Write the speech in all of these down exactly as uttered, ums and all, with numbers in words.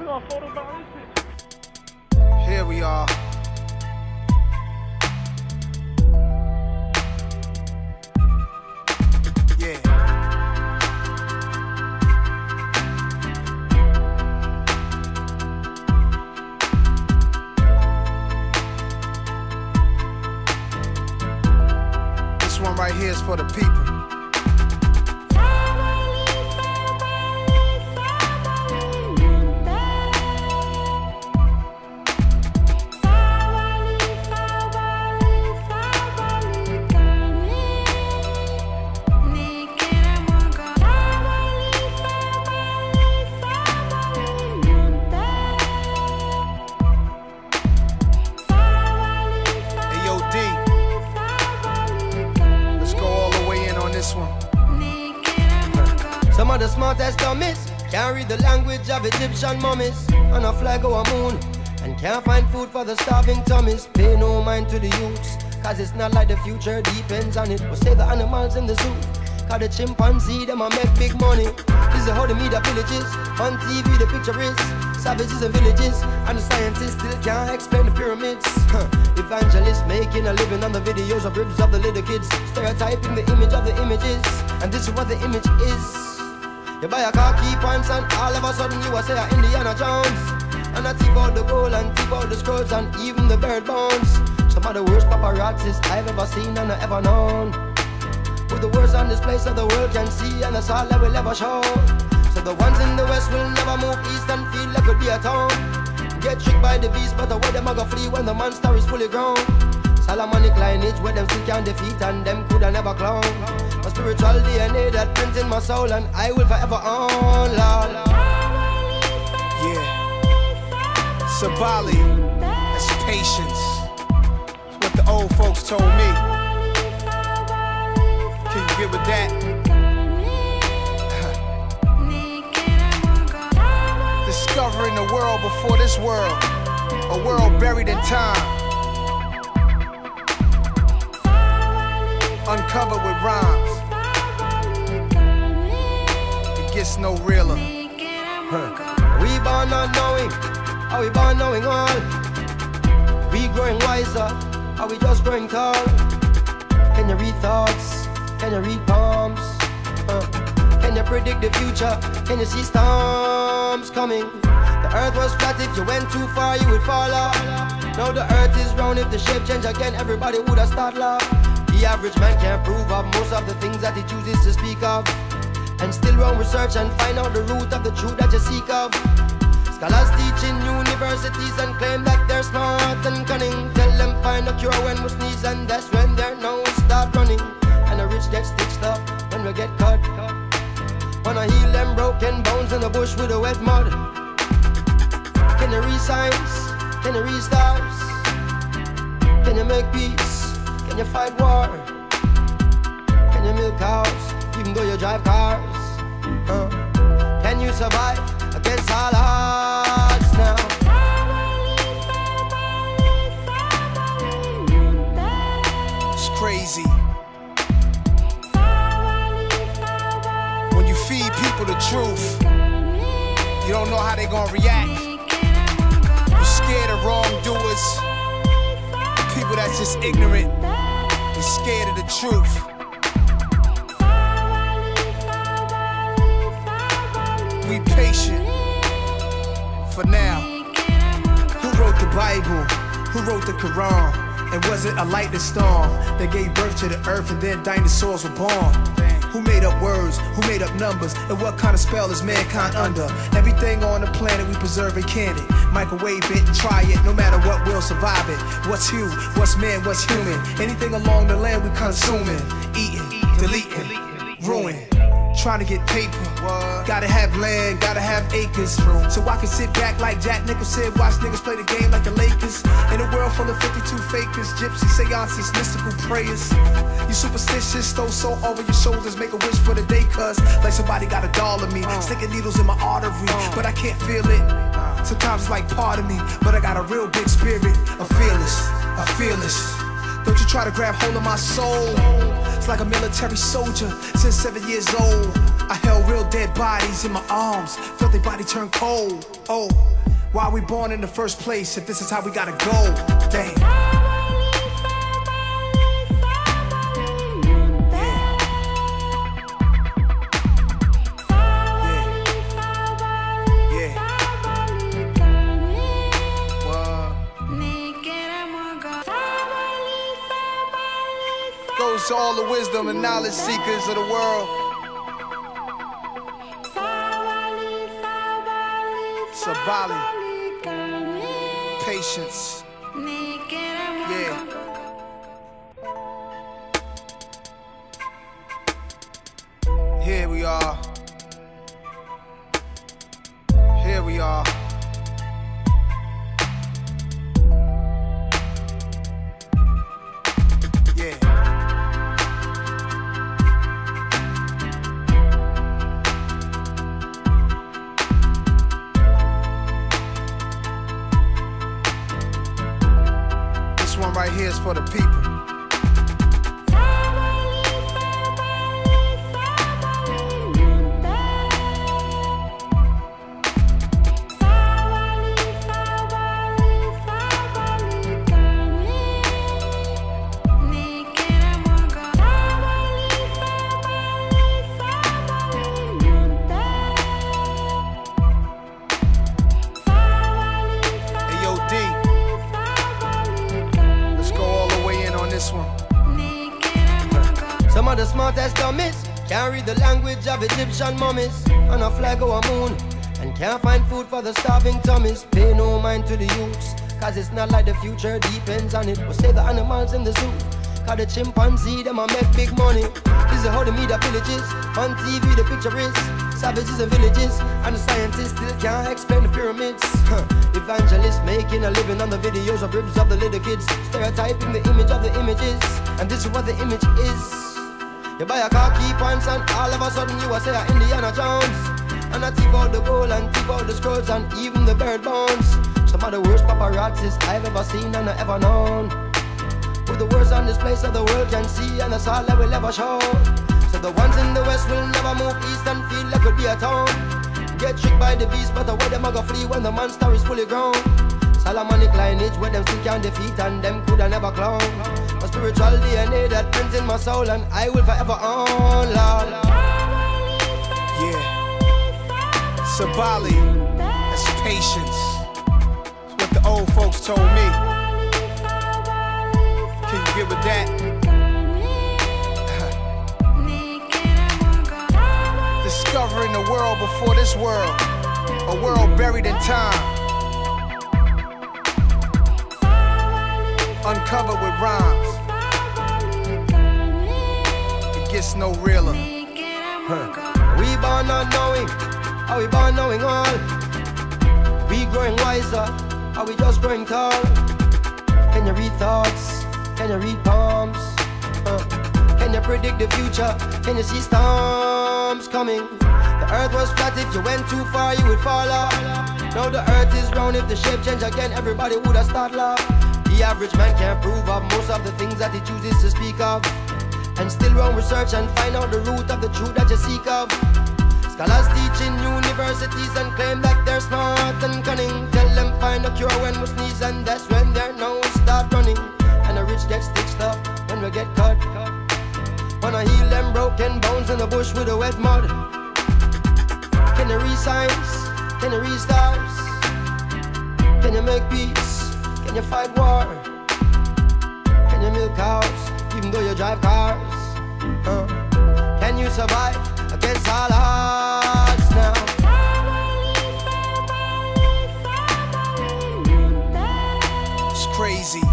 Here we are. Yeah. This one right here is for the people. Some of the smartest dummies can't read the language of Egyptian mummies, and a flag over a moon, and can't find food for the starving tummies. Pay no mind to the youths, cause it's not like the future depends on it. We'll save the animals in the zoo, cause the chimpanzee them a make big money. This is how the media villages, on T V the picture is savages and villages, and the scientists still can't explain the pyramids. Huh. Evangelists making a living on the videos of ribs of the little kids, stereotyping the image of the images, and this is what the image is. You buy a car, key points, and all of a sudden you are say a Indiana Jones, and I thief out the gold and thief out the scrolls and even the bird bones. Some of the worst paparazzis I've ever seen and ever known, with the worst on display so the world can see, and that's all that will ever show. So the ones in the west will never move east and feel like it'll be a town. Get tricked by the beast, but away them a go flee when the monster is fully grown. Solomonic lineage where them still can't defeat and them coulda never clown. A spiritual D N A that prints in my soul and I will forever own, Lord. Yeah. Sabali, that's patience. That's what the old folks told me. Can you get with that? Discovering the world before this world, a world buried in time, uncovered with rhymes. It gets no realer. Huh. We born not knowing, are we born knowing all? We growing wiser, are we just growing tall? Can you read thoughts? Can you read palms? Uh. Can you predict the future? Can you see storms coming? The earth was flat, if you went too far you would fall off. Now the earth is round, if the shape change again everybody would have start laugh. The average man can't prove of most of the things that he chooses to speak of, and still run research and find out the root of the truth that you seek of. Scholars teach in universities and claim that they're smart and cunning. Tell them find a cure when we sneeze, and that's when their nose start running. And the rich get stitched up when we get cut. Wanna heal them broken bones in the bush with the wet mud. Can you read signs? Can you read stars? Can you make peace? Can you fight war? Can you milk cows even though you drive cars? Uh, can you survive against all odds now? It's crazy. When you feed people the truth, you don't know how they gonna react. You're scared of wrongdoers, people that's just ignorant. You're scared of the truth. Be patient for now. Who wrote the Bible? Who wrote the Quran? And was it a lightning storm that gave birth to the earth and then dinosaurs were born? Who made up words? Who made up numbers? And what kind of spell is mankind under? Everything on the planet we preserve and can it. Microwave it, try it, no matter what, we'll survive it. What's you? What's man? What's human? Anything along the land we consuming, eating, deleting, ruin. Trying to get paper, what? Gotta have land, gotta have acres. True. So I can sit back like Jack Nicholson, watch niggas play the game like the Lakers. In a world full of fifty-two fakers, gypsy seances, mystical prayers. You superstitious, throw soul over your shoulders, make a wish for the day, cuz like somebody got a doll of me, uh. sticking needles in my artery, uh. but I can't feel it. Sometimes it's like part of me, but I got a real big spirit, a fearless, a fearless. Don't you try to grab hold of my soul. It's like a military soldier since seven years old. I held real dead bodies in my arms, felt their body turn cold. Oh. Why we born in the first place if this is how we gotta go? Damn. Goes to all the wisdom and knowledge seekers of the world. Sabali, patience, yeah. Here we are. Here we are. Yeah. This one right here is for the people. Some of the smartest dummies can't read the language of Egyptian mummies on a flag or a moon, and can't find food for the starving tummies. Pay no mind to the youths, cause it's not like the future depends on it. We'll save the animals in the zoo, cause the chimpanzee them a make big money. This is how the media villages, on T V the picture is savages and villages, and the scientists still can't explain the pyramids. Huh. Evangelists making a living on the videos of ribs of the little kids, stereotyping the image of the images, and this is what the image is. You buy a car, key points, and all of a sudden you are say Indiana Jones, and I thief out the gold and thief out the scrolls and even the bird bones. Some of the worst paparazzis I've ever seen and I ever known, with the worst on display so the world can see, and that's all that will ever show. So the ones in the west will never move east and feel like it'll be a town. Get tricked by the beast, but away them a go flee when the monster is fully grown. Solomonic lineage where them still can't defeat and them coulda never clone. A spiritual D N A that prints in my soul and I will forever own, Lord. Yeah. Sabali, that's patience. That's what the old folks told me. Can you get with that? Discovering the world before this world, a world buried in time, uncovered with rhymes. It gets no realer. Huh. We born not knowing, are we born knowing all? We growing wiser, are we just growing tall? Can you read thoughts? Can you read palms? Uh. Can you predict the future? Can you see storms coming? The earth was flat, if you went too far you would fall off. Now the earth is round, if the shape change again everybody would have start laugh. The average man can't prove of most of the things that he chooses to speak of, and still run research and find out the root of the truth that you seek of. Scholars teach in universities and claim that they're smart and cunning. Tell them find a cure when we sneeze, and that's when their nose start running. And the rich get stitched up when we get cut. Wanna heal them broken bones in the bush with the wet mud. Can you read signs? Can you read stars? Can you make peace? Can you fight war? Can you milk cows even though you drive cars? Uh, can you survive against all odds now? It's crazy.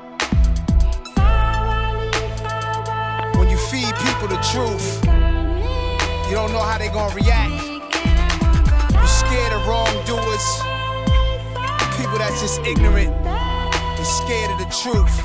When you feed people the truth, you don't know how they gonna react. You're scared of wrongdoers, people that's just ignorant and scared of the truth.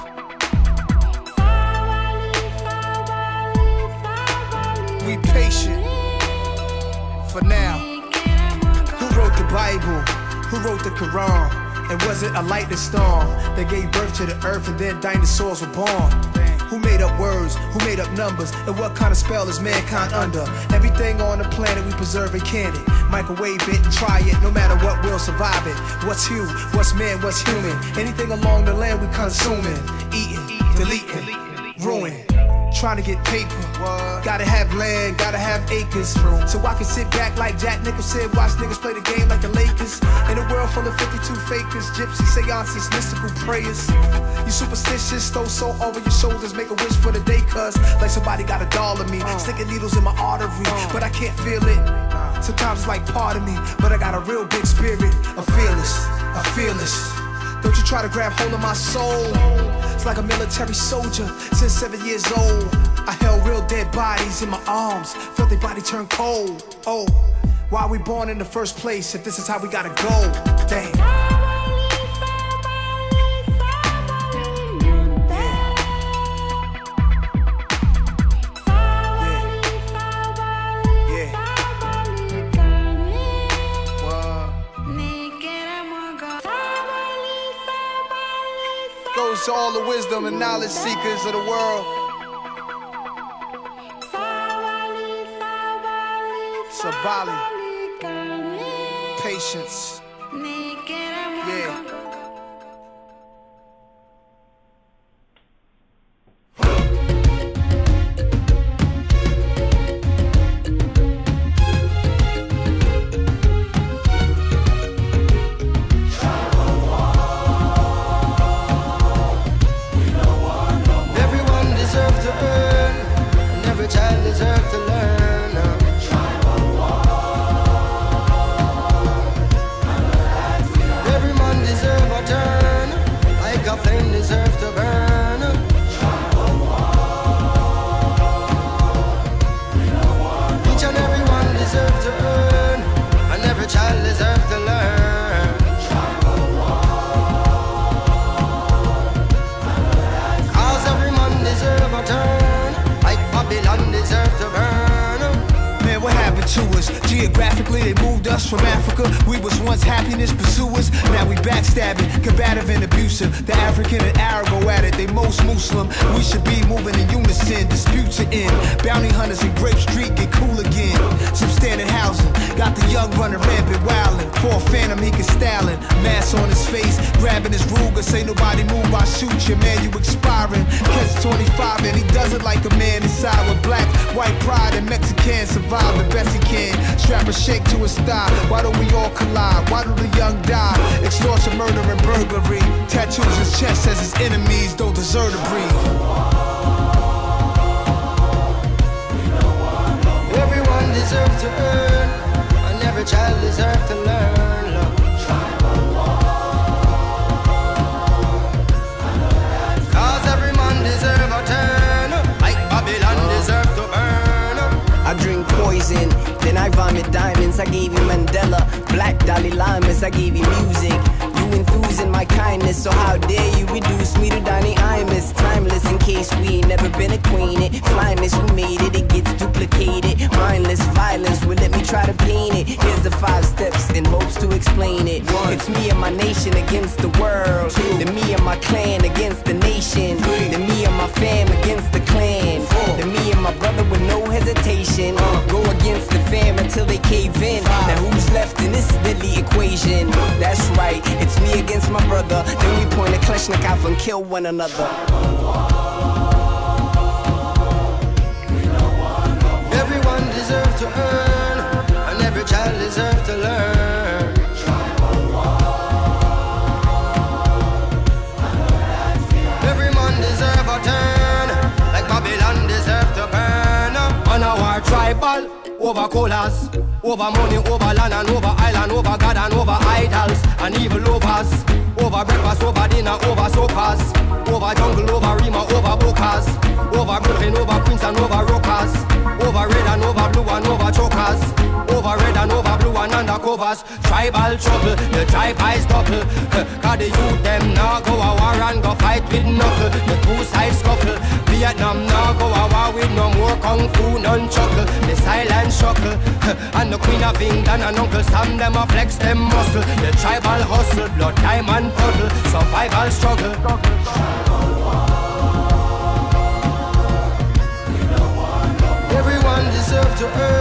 We patient for now. Who wrote the Bible? Who wrote the Quran? And was it a lightning storm that gave birth to the earth and then dinosaurs were born? Who made up words? Who made up numbers? And what kind of spell is mankind under? Everything on the planet we preserve it, can it? Microwave it and try it, no matter what, we'll survive it. What's you, what's man, what's human? Anything along the land we consuming, eating, deleting, ruin. Trying to get paper, gotta have land, gotta have acres. So I can sit back like Jack Nicholson, watch niggas play the game like the Lakers. In a world full of fifty-two fakers, gypsy seances, mystical prayers. You superstitious, throw salt over your shoulders, make a wish for the day, cuz like somebody got a doll of me, sticking needles in my artery, but I can't feel it. Sometimes it's like part of me, but I got a real big spirit, a fearless, a fearless. Don't you try to grab hold of my soul. It's like a military soldier since seven years old. I held real dead bodies in my arms, felt their body turn cold. Oh, why we born in the first place if this is how we gotta go? Damn. Goes to all the wisdom and knowledge seekers of the world. Sabali, patience, yeah. Geographically, they moved us from Africa. We was once happiness pursuers. Now we backstabbing, combative and abusive. The African and Arab go at it, they most Muslim. We should be moving in unison, disputes are in. Bounty hunters in Grape Street get cool again. Substandard housing, got the young running rampant wildin'. For a phantom, he can stylin'. Mask on his face, grabbing his Ruger. Say nobody move, I shoot you, man, you expiring. Catch twenty-five and he does it like a man inside with black, white pride and Mexican. Survive the best he can. Strap a shake to his thigh. Why don't we all collide? Why do the young die? Extortion, murder, and burglary. Tattoos his chest says his enemies don't deserve to breathe. Everyone deserves to earn, and every child deserves to learn. Love. Cause every man deserves a turn, like Babylon deserves to burn. I drink poison, then I vomit diamonds. I gave you Mandela, Black Dalai Lamas. I gave you music. You enthuse in my kindness, so how dare you reduce me to Donnie Imus? Timeless in case we ain't never been acquainted. Flyness, we made it, it gets duplicated. Mindless violence, will let me try to paint it. Here's the five steps and hopes to explain it. It's me and my nation against the world. The me and my clan against the nation. The me and my fam against the clan. The me and my brother with no hesitation. Go against the fam until they cave in. Now who's left in this deadly equation? That's right, it's me against my brother. Then we point a Kalashnikov and kill one another. Everyone deserves to earn, and every child deserves to learn. Every man deserves a turn, like Babylon deserves to burn. On our tribal, over colas, over money, over land and over island, over God and over idols and evil lovers. Over breakfast, over dinner, over sofas. Over jungle, over Rima, over Bokas. Over Brooklyn, over Queens and over Rockers. Over red and over blue and over chokers. Over red and over blue and undercovers. Tribal trouble, the tribe eyes couple. Cause the youth them now go a war and go fight with knuckle. The two sides scuffle. Vietnam now go a war with no more kung fu, none chuckle. The silent shuckle. And the Queen of England and Uncle Sam them a flex them muscle. The tribal hustle, blood, time and puddle. Survival struggle. Everyone deserves to earn.